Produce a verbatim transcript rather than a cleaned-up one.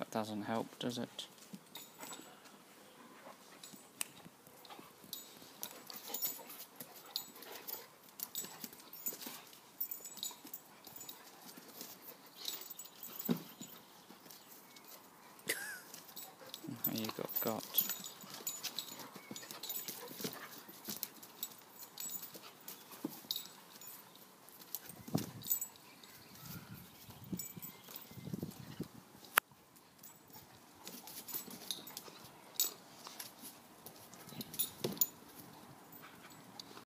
That doesn't help, does it? You got got.